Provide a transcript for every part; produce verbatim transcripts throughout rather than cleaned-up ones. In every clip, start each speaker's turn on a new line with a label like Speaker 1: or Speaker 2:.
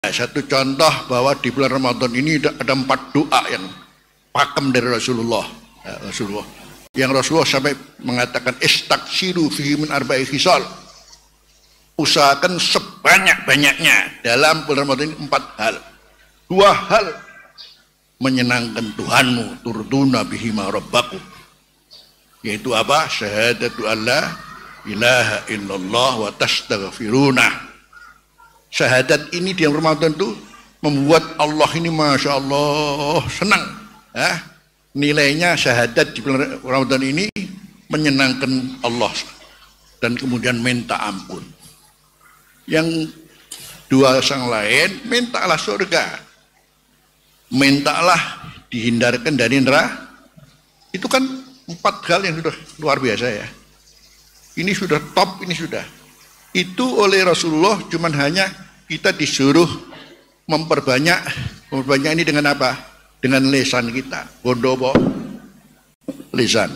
Speaker 1: satu contoh bahwa di bulan Ramadan ini ada empat doa yang pakem dari Rasulullah. Ya, Rasulullah. Yang Rasulullah sampai mengatakan istaksiru fihi min arba'i khisal. Usahakan sebanyak-banyaknya dalam bulan Ramadan ini empat hal. Dua hal menyenangkan Tuhanmu, turduna bihima rabbakum. Yaitu apa? Syahadatu alla ilaha illallah wa tastaghfiruna. Syahadat ini di Ramadan itu membuat Allah ini Masya Allah senang. Ya. Nilainya syahadat di bulan Ramadan ini menyenangkan Allah dan kemudian minta ampun. Yang dua sang lain, mintalah surga, mintalah dihindarkan dari neraka. Itu kan empat hal yang sudah luar biasa ya. Ini sudah top, ini sudah. Itu oleh Rasulullah cuman hanya kita disuruh memperbanyak, memperbanyak ini dengan apa? Dengan lisan kita. Bondowo lisan.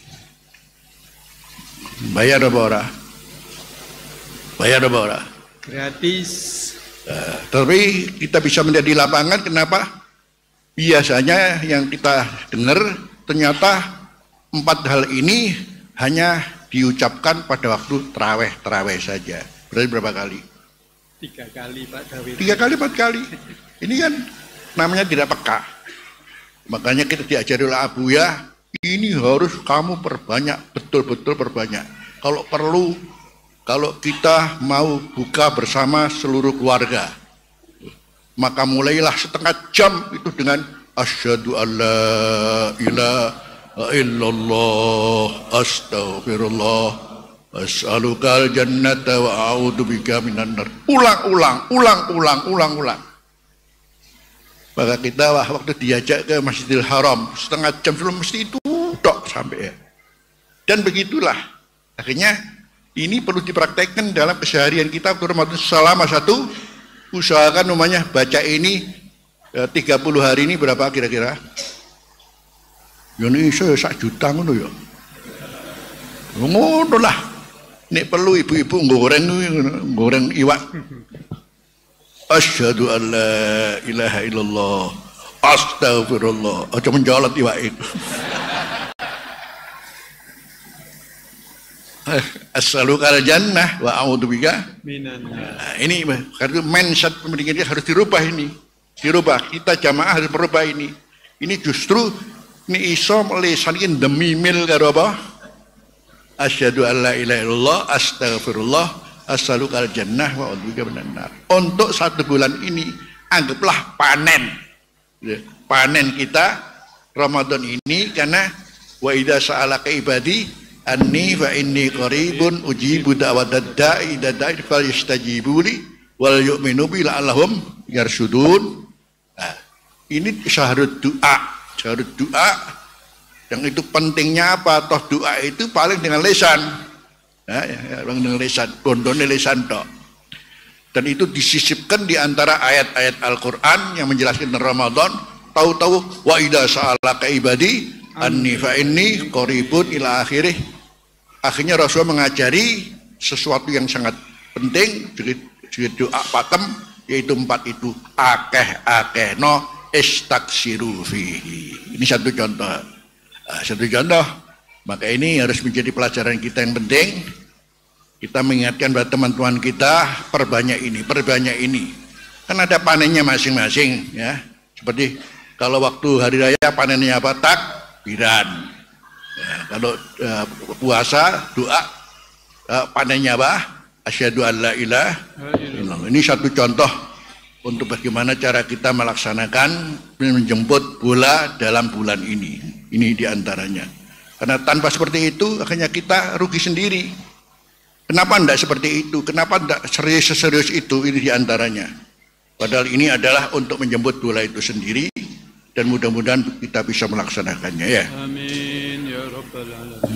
Speaker 1: Bayar apa ora? Bayar apa ora?
Speaker 2: Gratis.
Speaker 1: Uh, tapi kita bisa melihat di lapangan, kenapa? Biasanya yang kita dengar ternyata empat hal ini hanya diucapkan pada waktu terawih-terawih saja. Berarti berapa kali?
Speaker 2: Tiga kali Pak Dawid.
Speaker 1: Tiga kali, empat kali. Ini kan namanya tidak peka. Makanya kita diajari oleh Abu ya, ini harus kamu perbanyak, betul-betul perbanyak. Kalau perlu, kalau kita mau buka bersama seluruh keluarga, maka mulailah setengah jam itu dengan asyhadu alla ilaha illallah astaghfirullah as'alukal jannata wa a'udzubika minan nar. Ulang-ulang, ulang-ulang, ulang-ulang. Maka kita wah, waktu diajak ke Masjidil Haram setengah jam sebelum mesti itu dok sampai ya. Dan begitulah akhirnya ini perlu dipraktekkan dalam keseharian kita waktu Ramadan selama satu. Usahakan namanya baca ini eh, tiga puluh hari ini berapa kira-kira? Ya ini saya sak juta ngono ya. Ngono lah. Nek perlu ibu-ibu goreng goreng iwak. Asyhadu an la ilaha illallah astaghfirullah. Aja menjolot iwak itu. As'alukal jannah wa a'udzubika minan nar. Nah, ini karena mindset pendidikan harus dirubah ini. Dirubah. Kita jamaah harus merubah ini. Ini justru ini iso melisankan demi mil karo apa? Asyhadu an la ilaha illallah astaghfirullah as'alukal jannah wa a'udzubika minan nar. Untuk satu bulan ini anggaplah panen. Panen kita Ramadan ini karena wa idza sa'alaka ibadi anni fa inni qaribun ujibu da'watad da'i idza da'i falyastajibuli wal yu'minu bi la'allahum yarshudun. Nah, ini syahrud doa, syahrud doa yang itu pentingnya apa? Toh doa itu paling dengan lisan. Nah, ya, dengan lisan, bondone lisan tok. Dan itu disisipkan di antara ayat-ayat Al-Qur'an yang menjelaskan Ramadan, tahu-tahu wa idza sa'alaka ibadi anni fa inni qaribun ila akhirih. Akhirnya Rasulullah mengajari sesuatu yang sangat penting juga doa pakem, yaitu empat itu akeh akeh no istaksiru fihi. Ini satu contoh. Nah, satu contoh. Maka ini harus menjadi pelajaran kita yang penting. Kita mengingatkan pada teman-teman kita perbanyak ini, perbanyak ini. Kan ada panennya masing-masing ya. Seperti kalau waktu hari raya panennya apa? Takbiran. Ya, kalau uh, puasa doa uh, panennya apa? Asyhadu an la ilaha illallah. Ini satu contoh untuk bagaimana cara kita melaksanakan menjemput bola dalam bulan ini. Ini diantaranya. Karena tanpa seperti itu akhirnya kita rugi sendiri. Kenapa tidak seperti itu? Kenapa tidak serius-serius itu? Ini diantaranya. Padahal ini adalah untuk menjemput bola itu sendiri. Dan mudah-mudahan kita bisa melaksanakannya ya.
Speaker 2: Amin ya rabbal alamin.